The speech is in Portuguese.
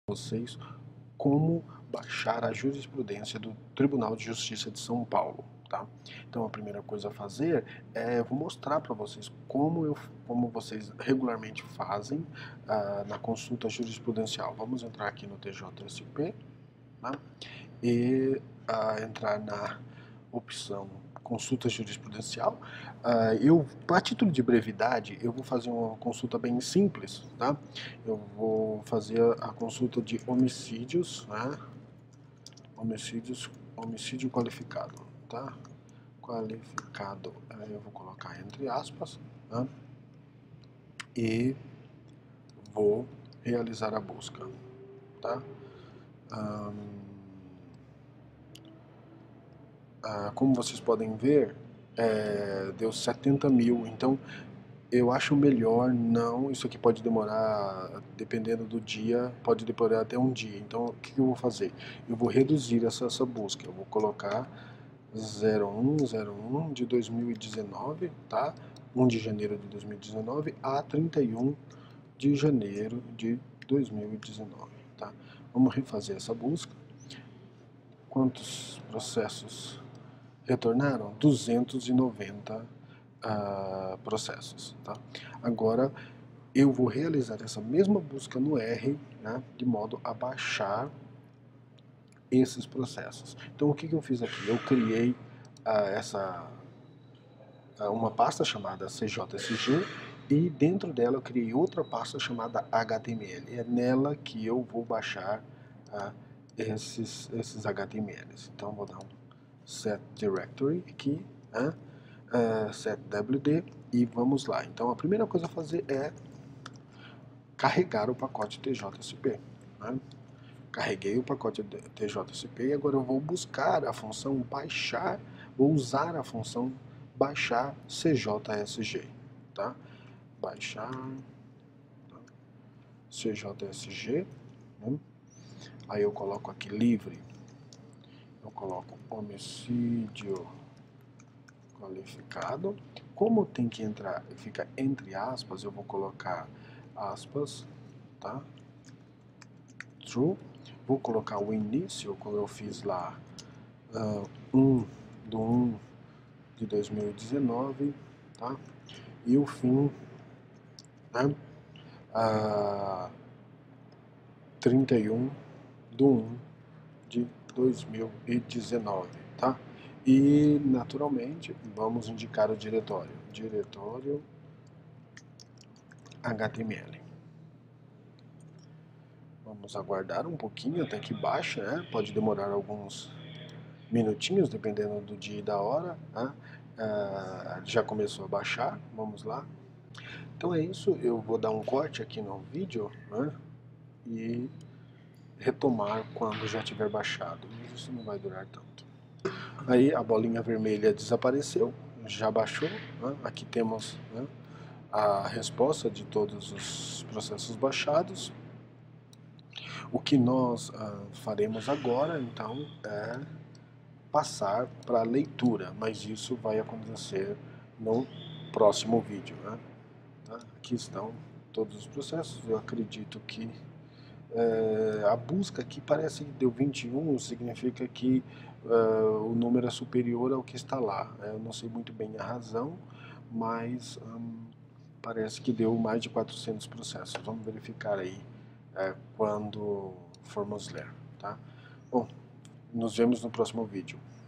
Vocês como baixar a jurisprudência do Tribunal de Justiça de São Paulo, tá? Então a primeira coisa a fazer é, eu vou mostrar para vocês como vocês regularmente fazem na consulta jurisprudencial. Vamos entrar aqui no TJSP, tá? E entrar na opção consulta jurisprudencial. A título de brevidade, eu vou fazer uma consulta bem simples, tá? Eu vou fazer a consulta de homicídios, né? Homicídio qualificado, tá? Qualificado, eu vou colocar entre aspas, né? E vou realizar a busca, tá? Como vocês podem ver, deu 70 mil, então eu acho melhor não, isso aqui pode demorar, dependendo do dia, pode demorar até um dia, então o que eu vou fazer? Eu vou reduzir essa busca, eu vou colocar 01 de 2019, tá? 1 de janeiro de 2019 a 31 de janeiro de 2019, tá? Vamos refazer essa busca. Quantos processos retornaram? 290 processos, tá? Agora eu vou realizar essa mesma busca no R, né, de modo a baixar esses processos. Então o que eu fiz aqui? Eu criei uma pasta chamada CJSG e dentro dela eu criei outra pasta chamada HTML. É nela que eu vou baixar esses HTMLs. Então vou dar um set directory aqui, set wd e vamos lá. Então a primeira coisa a fazer é carregar o pacote TJSP, né? Carreguei o pacote TJSP e agora eu vou buscar a função baixar, vou usar a função baixar CJSG, tá? Baixar CJSG, né? Aí eu coloco aqui livre, eu coloco homicídio qualificado. Como tem que entrar, fica entre aspas, eu vou colocar aspas, tá? True. Vou colocar o início, como eu fiz lá, 1 de 2019, tá? E o fim, né? 31 de 1 de 2019, tá? E, naturalmente, vamos indicar o diretório. Diretório HTML. Vamos aguardar um pouquinho até que baixe, né? Pode demorar alguns minutinhos, dependendo do dia e da hora, né? Já começou a baixar, vamos lá. Então é isso, eu vou dar um corte aqui no vídeo, né? E retomar quando já tiver baixado, mas isso não vai durar tanto. Aí a bolinha vermelha desapareceu, já baixou, né? Aqui temos, né, a resposta de todos os processos baixados. O que nós faremos agora, então, é passar para a leitura, mas isso vai acontecer no próximo vídeo, né? Aqui estão todos os processos, eu acredito que a busca aqui parece que deu 21, significa que o número é superior ao que está lá. Eu não sei muito bem a razão, mas parece que deu mais de 400 processos. Vamos verificar aí quando formos ler, tá? Bom, nos vemos no próximo vídeo.